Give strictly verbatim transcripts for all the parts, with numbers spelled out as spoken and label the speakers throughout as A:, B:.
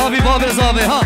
A: بابي بابي زابي ها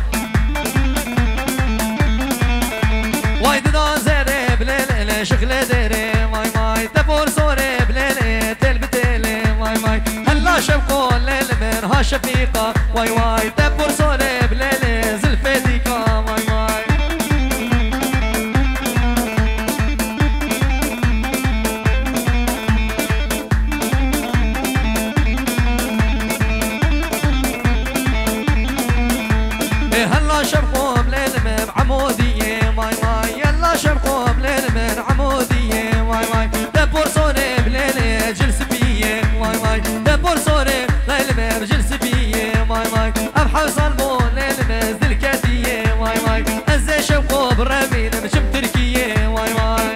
A: وايد نازري بليل شغلة ديري ماي ماي تبور صوري بليل تلبتيلي ماي ماي هلا شبقوا الليل من ها شفيقة واي واي تبور صوري بليل زلفي ديكا ماي ماي هلا شبقوا بليل من عمودية ماي ماي يلا شبقوا بليل من عمودية ماي ماي دبور صوري بليل جلس بيه ماي ماي دبور صوري ليل جلس بيه ماي ماي ابحث صلبو ليل مزدل كاتية ماي ماي ازي شبقوا برامين مشم تركية ماي ماي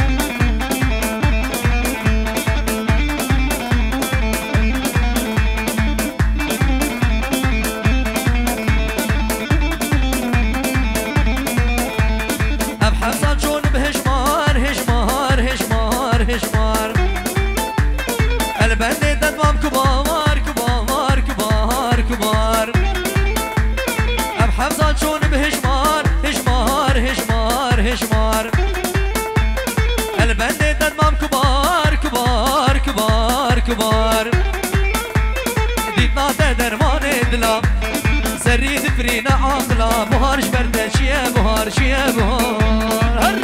A: هشمار البندي دمام كبار كبار كبار كبار ابحث شون بهشمار هشمار هشمار هشمار البندي دمام كبار كبار كبار كبار ديتنا تدرمان دلا سريد فرينا عقلا بهار شبرد شيا بهار شيا بهار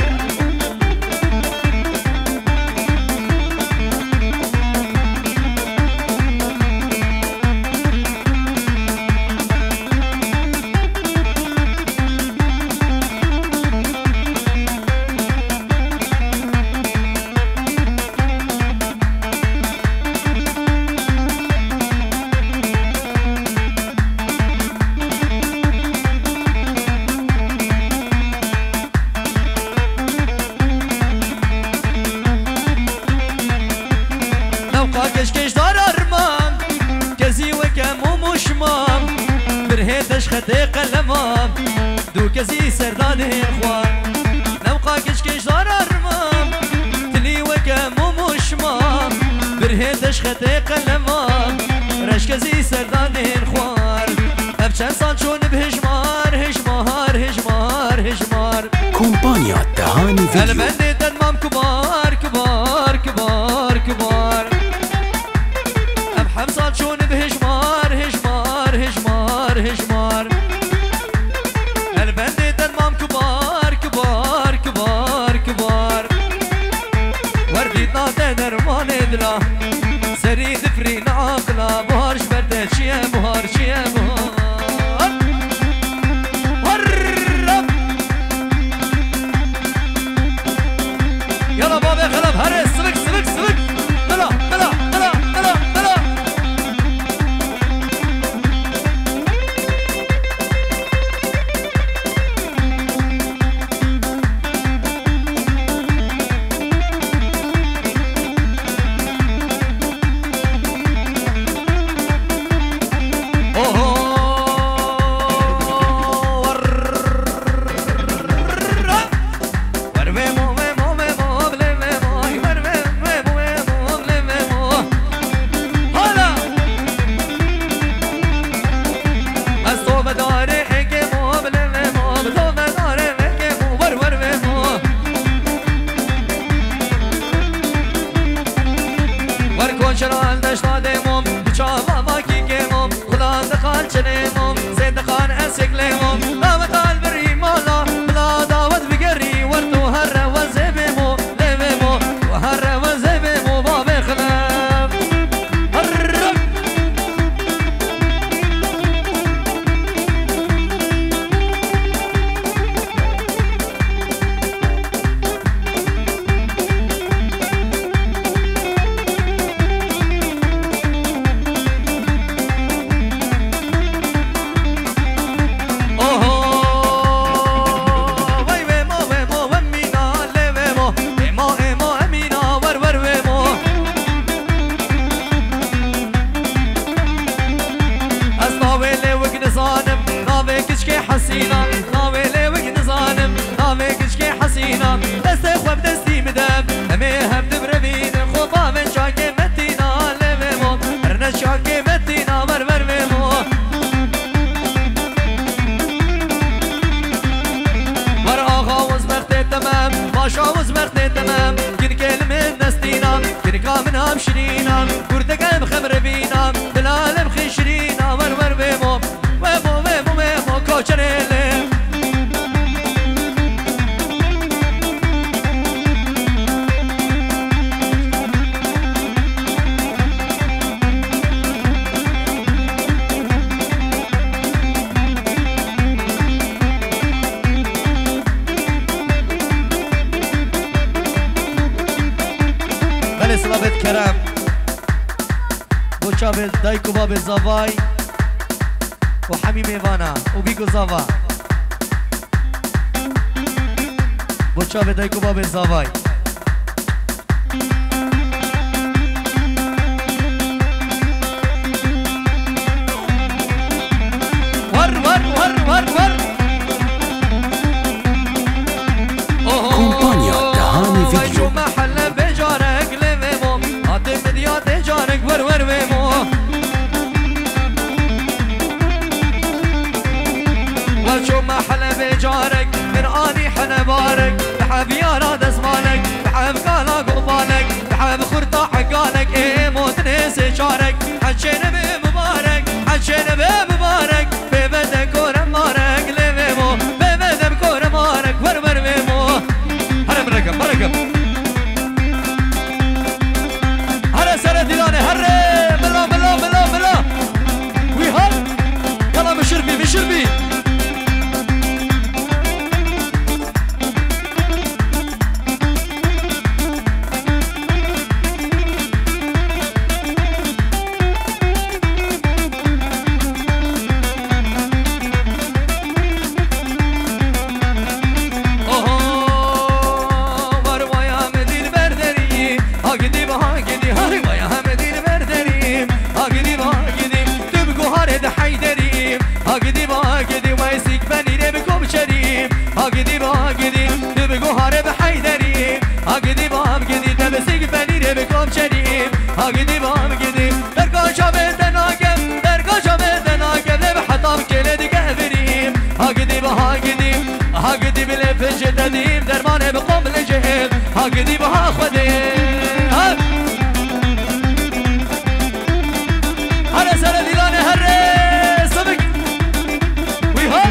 A: خدي قلمام دو كزي سرداني اخوان نوقا كش كش دار ارمام تلي وكم ومشمام برهدش خدي قلمام رش كزي سرداني اخوان ابشان صانشون بهجمار هجمار هجمار هجمار
B: كومبانيا تهاني فيديو
A: المندي دمام كبار كبار كبار كبار ابحم صانشون بهجمار هجمار هجمار هجمار البندي دمام كبار كبار كبار كبار ورديتنا تدرمان دلا سريد فرين عقلا بهار شبرد شيا بهار شيا بهار ورب يلا بابا خلب هرس سبك سبك سبك طلع طلع طلع طلع طلع شاوز مختي تمام كن كلمة نستينا كن كامنا مشرينا ورتك بخمر بينا بالعالم خشرينا ور ور ويمو ويمو ويمو ويمو كوشريلي سلامت کرم بوچا به دایکو باب زاوای و حمیم ایوانا و بیگو زاوا بوچا به دایکو باب زاوای ور ور ور ور ور
B: كومبانيا تهاني فيديو
A: مديات جانك ور ور ويمو وشو ما حلا بجارك من اني حنا بارك بحب يا راد اسمانك بحب قالا قبالك بحب خرطة حقالك ايه موت نسي شارك حجينا بمبارك حجينا بمبارك ببدك ورمارك لويمو ببدك ورمارك ور ور ويمو هرم رقم رقم سر دلانه هره بلا بلا بلا بلا ويها يلا مشربي مشربي هاگدی بام گدی در کجا بدناگم در کجا بدناگم لبحطام کل دیگه بریم هاگدی با هاگدی هاگدی بله فجر دادیم درمانه بقوم لجهل هاگدی با ها خودیم هر سر دیلانه هر سبک وی ها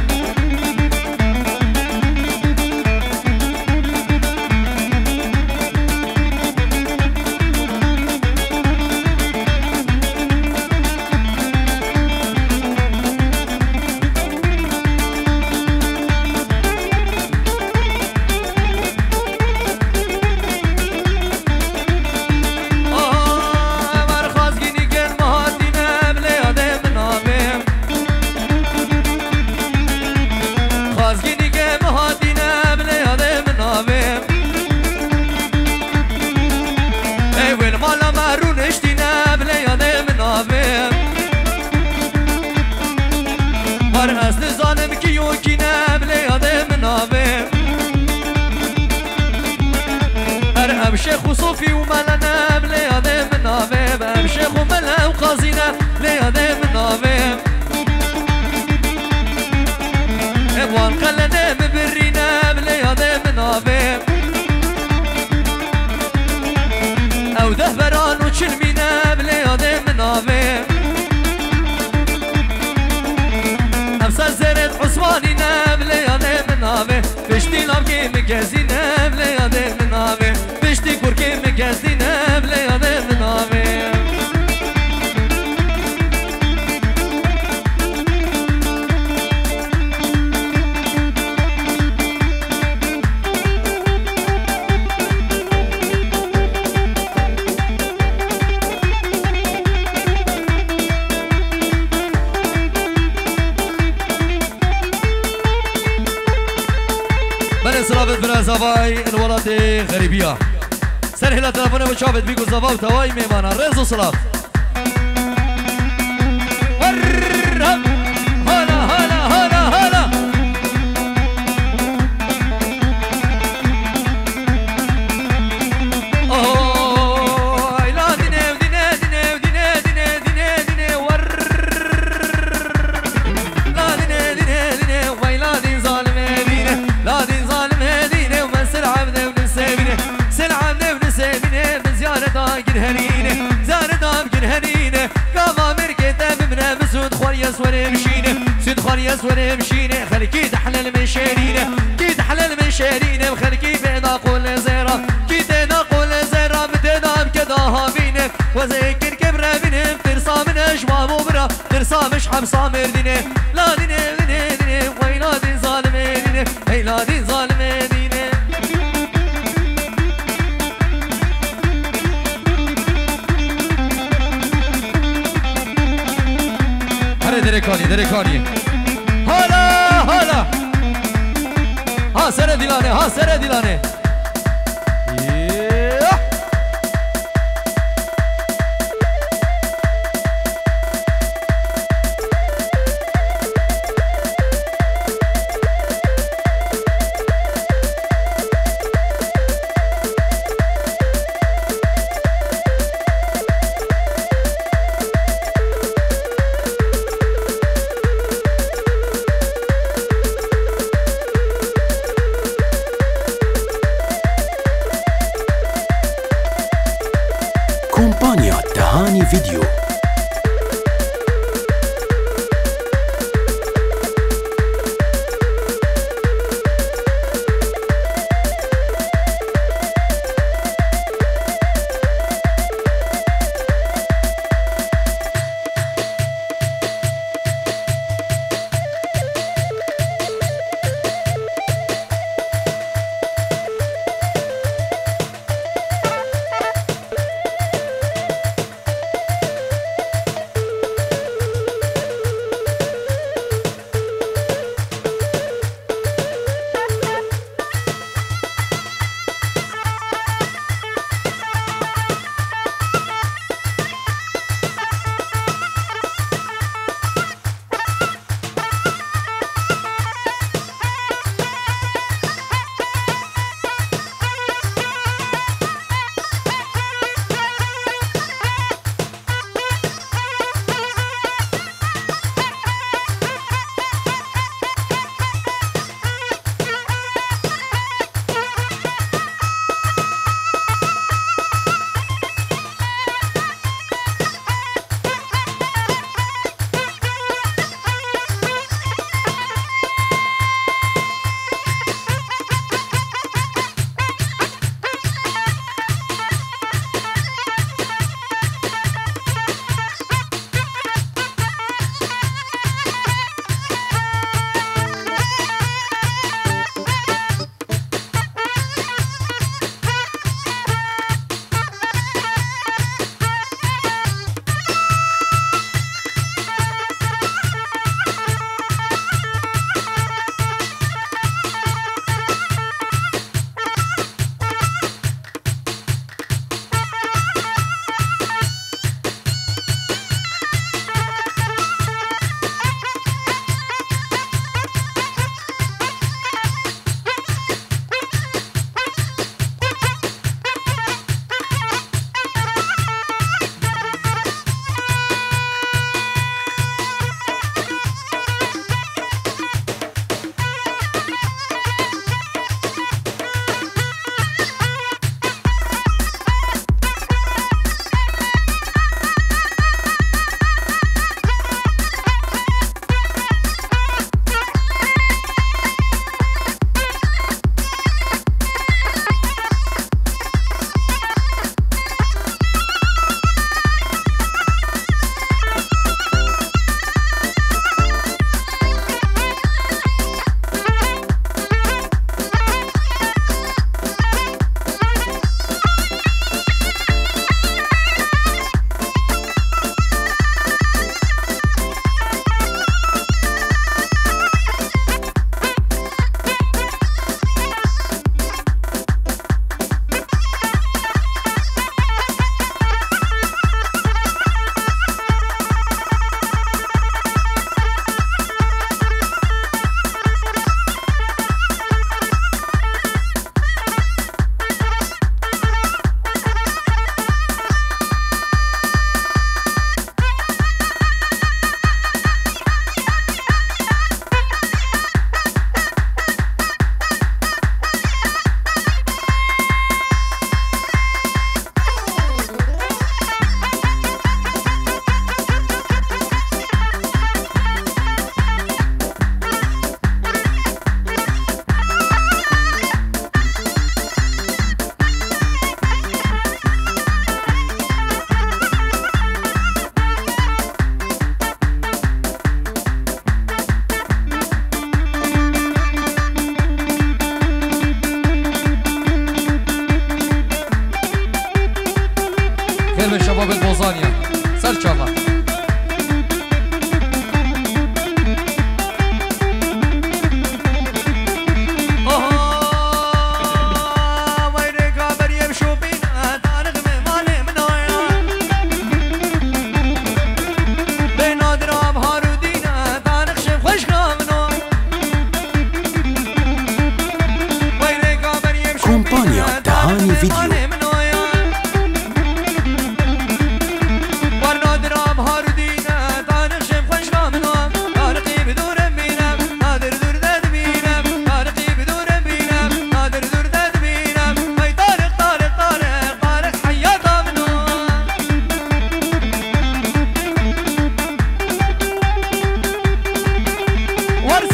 A: شيخ وصوفي وملنا بليادي من نافيب شيخ وملا وقازينا بليادي من نافيب ابوان قلنا مبرينا بليادي من نافيب او دهبران وشلمينا بليادي من نافيب امسا زرت عثمانينا بليادي من نافيب بشتي لابكي مجازينا بليادي من نافيب بشتي كوركي مجازينا بليادي من نافيب سلامت بنا زواي الولد غريبية سرهلا تلفونه بشافت بيكو زوا وتواي ميمانا رزو صلاة ورهم هلا هلا هلا هلا اوه لا دينه دينه دينه دينه دينه دينه دينه ور لا دينه دينه دينه ويلا دين ظالم دينه لا دين ظالم عبد هرينه زاردام كن هرينه كما مركته بمنا مسود خوريا سوري مشينه سود خوريا سوري مشينه خلكي تحلل من شيرينه كي تحلل من شيرينه وخلكي بينا قول زيرا كي تينا قول زيرا متنام كداها بينه وزيكر كبره بينه ترسا من اجوام وبرا ترسا مش حمصا مردينه لا دينه دينه دينه ويلا دين ظالمه دينه هي لا دين ظالمه دينه دركاني دركاني هلا هلا ها سر دلانه ها سر دلانه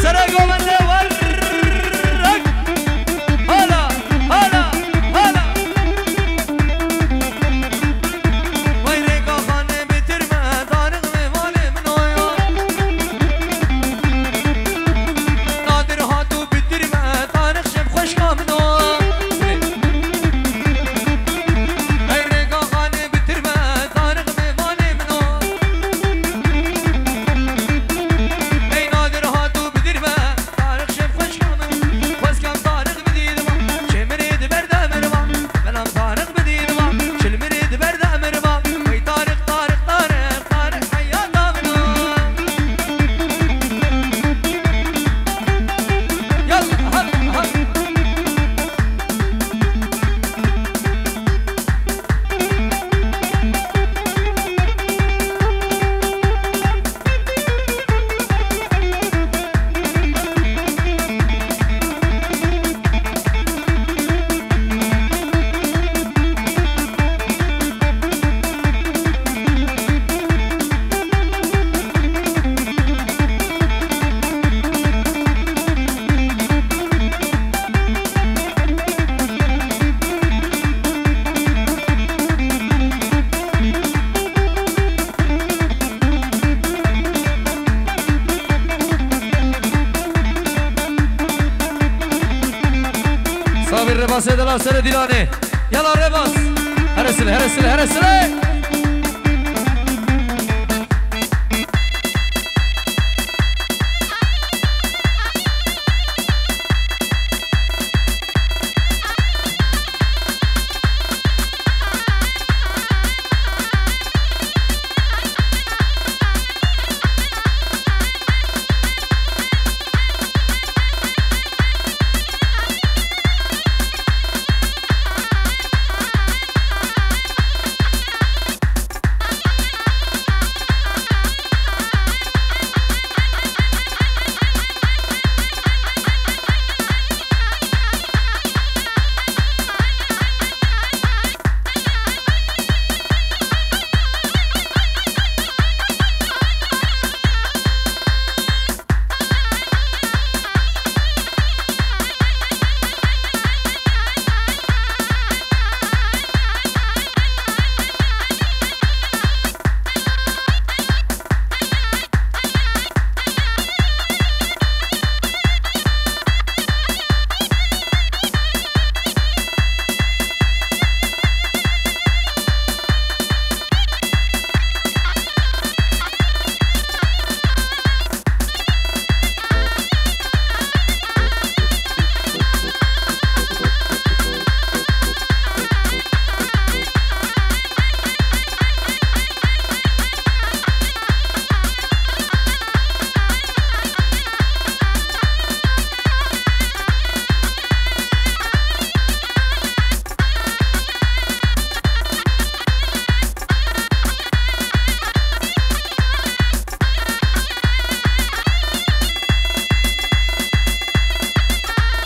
A: سرقوا من ورق هلا هلا هلا ويريك خاني بترمى طارق ميماني من هيا نادر هاتو بترمى طارق شب خشكا من هيا ويريك خاني بترمى طارق ميماني من هيا اي نادر هاتو بترمى طارق شب خشكا من هيا واسكم طارق بديد ما شمريد برد مرما كلام طارق بديد ما شلمريد برد مرما وي طارق طارق طارق طارق حياتا من هيا يلا هلا هلا صابر رباس دلال سر ديلاني يلا رباس هرسل هرسل هرسل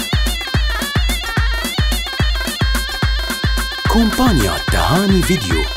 B: كومبانيا تهاني فيديو.